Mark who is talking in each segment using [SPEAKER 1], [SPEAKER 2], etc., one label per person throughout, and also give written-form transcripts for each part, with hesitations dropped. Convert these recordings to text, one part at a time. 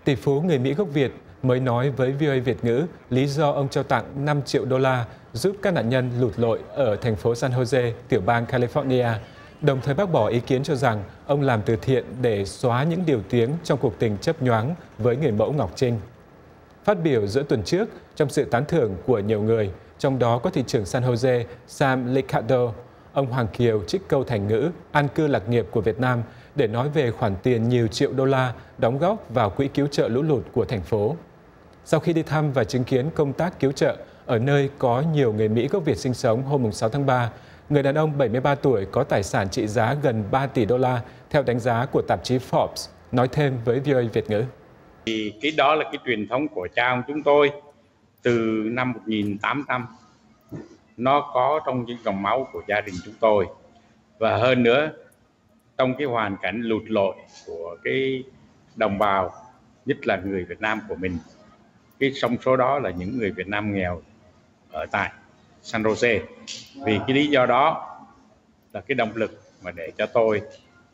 [SPEAKER 1] Tỷ phú người Mỹ gốc Việt mới nói với VOA Việt ngữ lý do ông trao tặng 5 triệu đô la giúp các nạn nhân lụt lội ở thành phố San Jose, tiểu bang California, đồng thời bác bỏ ý kiến cho rằng ông làm từ thiện để xóa những điều tiếng trong cuộc tình chớp nhoáng với người mẫu Ngọc Trinh. Phát biểu giữa tuần trước trong sự tán thưởng của nhiều người, trong đó có thị trưởng San Jose Sam Liccardo, ông Hoàng Kiều trích câu thành ngữ an cư lạc nghiệp của Việt Nam để nói về khoản tiền nhiều triệu đô la đóng góp vào quỹ cứu trợ lũ lụt của thành phố. Sau khi đi thăm và chứng kiến công tác cứu trợ ở nơi có nhiều người Mỹ gốc Việt sinh sống hôm 6 tháng 3, người đàn ông 73 tuổi có tài sản trị giá gần 3 tỷ đô la theo đánh giá của tạp chí Forbes, nói thêm với VOA Việt ngữ.
[SPEAKER 2] Thì cái đó là cái truyền thống của cha ông chúng tôi từ năm 1800. Nó có trong những dòng máu của gia đình chúng tôi. Và hơn nữa, trong cái hoàn cảnh lụt lội của cái đồng bào, nhất là người Việt Nam của mình, cái trong số đó là những người Việt Nam nghèo ở tại San Jose. Vì cái lý do đó là cái động lực mà để cho tôi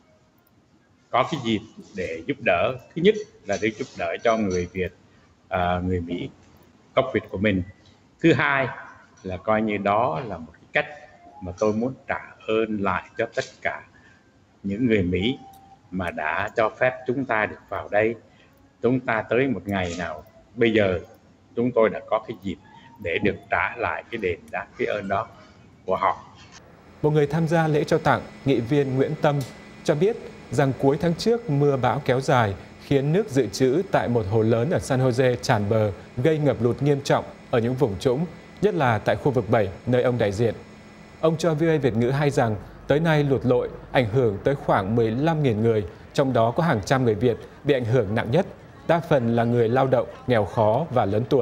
[SPEAKER 2] có cái dịp để giúp đỡ. Thứ nhất là để giúp đỡ cho người Việt, người Mỹ gốc Việt của mình. Thứ hai là coi như đó là một cái cách mà tôi muốn trả ơn lại cho tất cả những người Mỹ mà đã cho phép chúng ta được vào đây. Chúng ta tới một ngày nào bây giờ chúng tôi đã có cái dịp để được trả lại cái đền đáp, cái ơn đó của họ.
[SPEAKER 1] Một người tham gia lễ trao tặng, nghị viên Nguyễn Tâm, cho biết rằng cuối tháng trước mưa bão kéo dài khiến nước dự trữ tại một hồ lớn ở San Jose tràn bờ, gây ngập lụt nghiêm trọng ở những vùng trũng, nhất là tại khu vực 7, nơi ông đại diện. Ông cho VOA Việt ngữ hay rằng tới nay lụt lội ảnh hưởng tới khoảng 15.000 người, trong đó có hàng trăm người Việt bị ảnh hưởng nặng nhất, đa phần là người lao động, nghèo khó và lớn tuổi.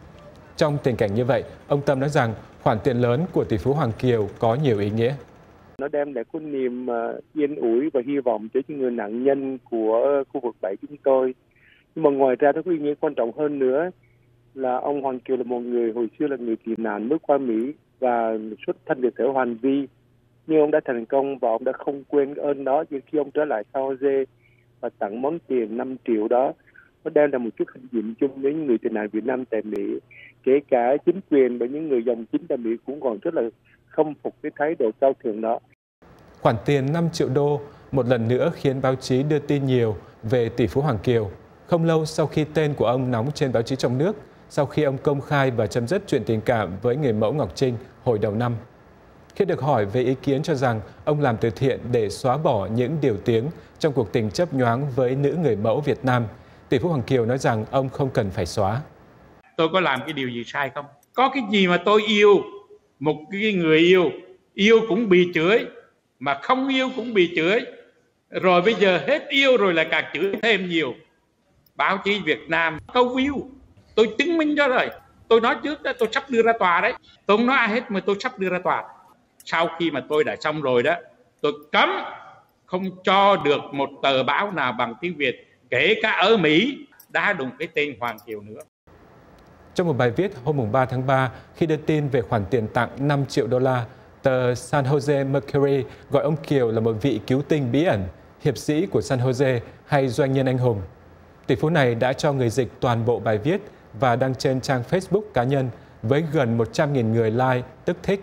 [SPEAKER 1] Trong tình cảnh như vậy, ông Tâm nói rằng khoản tiền lớn của tỷ phú Hoàng Kiều có nhiều ý nghĩa.
[SPEAKER 3] Nó đem lại cái niềm yên ủi và hy vọng cho những người nạn nhân của khu vực 7 chúng tôi. Nhưng mà ngoài ra nó có ý nghĩa quan trọng hơn nữa là ông Hoàng Kiều là một người hồi xưa là người tị nạn bước qua Mỹ và xuất thân từ thể Hoàn Vi. Nhưng ông đã thành công và ông đã không quên ơn đó. Nhưng khi ông trở lại San Jose và tặng món tiền 5 triệu đó, nó đem là một chút hình diện chung đến người tị nạn Việt Nam tại Mỹ. Kể cả chính quyền và những người dòng chính tại Mỹ cũng còn rất là khâm phục cái thái độ cao thượng đó.
[SPEAKER 1] Khoản tiền 5 triệu đô một lần nữa khiến báo chí đưa tin nhiều về tỷ phú Hoàng Kiều. Không lâu sau khi tên của ông nóng trên báo chí trong nước, sau khi ông công khai và chấm dứt chuyện tình cảm với người mẫu Ngọc Trinh hồi đầu năm. Khi được hỏi về ý kiến cho rằng ông làm từ thiện để xóa bỏ những điều tiếng trong cuộc tình chớp nhoáng với nữ người mẫu Việt Nam, tỷ phú Hoàng Kiều nói rằng ông không cần phải xóa.
[SPEAKER 2] Tôi có làm cái điều gì sai không? Có cái gì mà tôi yêu một cái người yêu cũng bị chửi, mà không yêu cũng bị chửi, rồi bây giờ hết yêu rồi lại càng chửi thêm nhiều. Báo chí Việt Nam câu view, tôi chứng minh cho rồi. Tôi nói trước đó, tôi sắp đưa ra tòa đấy. Tôi không nói ai hết mà tôi sắp đưa ra tòa. Sau khi mà tôi đã xong rồi đó, tôi cấm không cho được một tờ báo nào bằng tiếng Việt, kể cả ở Mỹ, đã đụng cái tên Hoàng Kiều nữa.
[SPEAKER 1] Trong một bài viết hôm 3 tháng 3, khi đưa tin về khoản tiền tặng 5 triệu đô la, tờ San Jose Mercury gọi ông Kiều là một vị cứu tinh bí ẩn, hiệp sĩ của San Jose hay doanh nhân anh hùng. Tỷ phú này đã cho người dịch toàn bộ bài viết và đăng trên trang Facebook cá nhân với gần 100.000 người like, tức thích.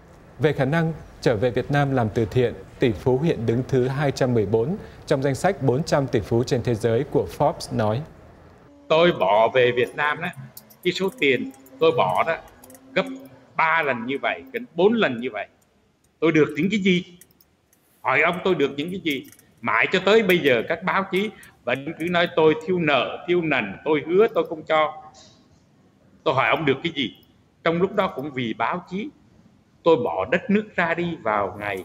[SPEAKER 1] Về khả năng trở về Việt Nam làm từ thiện, tỷ phú hiện đứng thứ 214 trong danh sách 400 tỷ phú trên thế giới của Forbes nói.
[SPEAKER 2] Tôi bỏ về Việt Nam đó, cái số tiền tôi bỏ đó gấp 3 lần như vậy, gần 4 lần như vậy. Tôi được những cái gì? Hỏi ông tôi được những cái gì? Mãi cho tới bây giờ các báo chí vẫn cứ nói tôi thiêu nợ, thiêu nần, tôi hứa tôi không cho. Tôi hỏi ông được cái gì? Trong lúc đó cũng vì báo chí, tôi bỏ đất nước ra đi vào ngày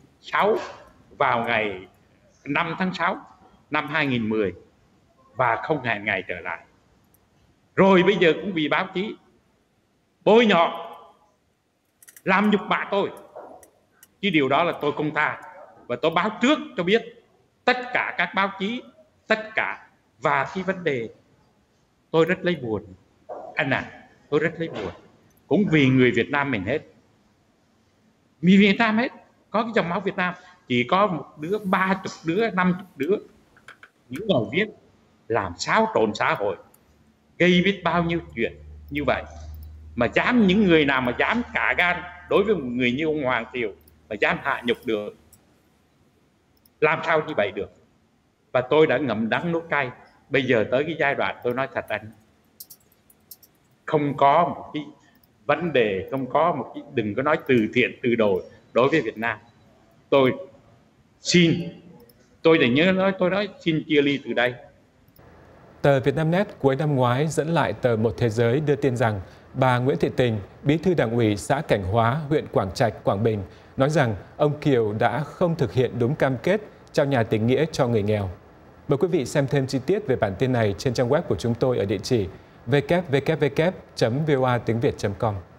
[SPEAKER 2] 5 tháng 6 năm 2010 và không hẹn ngày trở lại. Rồi bây giờ cũng vì báo chí bôi nhọ, làm nhục mạ tôi. Cái điều đó là tôi không tha. Và tôi báo trước cho biết tất cả các báo chí, tất cả. Và cái vấn đề tôi rất lấy buồn. Tôi rất lấy buồn. Cũng vì người Việt Nam mình hết. Vì Việt Nam hết. Có cái dòng máu Việt Nam. Chỉ có một đứa, 30 đứa, 50 đứa. Những người viết làm xáo trộn xã hội, gây biết bao nhiêu chuyện như vậy. Mà dám, những người nào mà dám cả gan đối với một người như ông Hoàng Thiều mà dám hạ nhục được, làm sao như vậy được. Và tôi đã ngậm đắng nuốt cay. Bây giờ tới cái giai đoạn tôi nói thật anh, không có một cái vấn đề, không có một cái, đừng có nói từ thiện từ đồ đối với Việt Nam. Tôi nói xin chia ly từ đây.
[SPEAKER 1] Tờ Vietnamnet cuối năm ngoái dẫn lại tờ Một Thế Giới đưa tin rằng bà Nguyễn Thị Tình, bí thư Đảng ủy xã Cảnh Hóa, huyện Quảng Trạch, Quảng Bình, nói rằng ông Kiều đã không thực hiện đúng cam kết trao nhà tình nghĩa cho người nghèo. Mời quý vị xem thêm chi tiết về bản tin này trên trang web của chúng tôi ở địa chỉ www.voatengviet.com.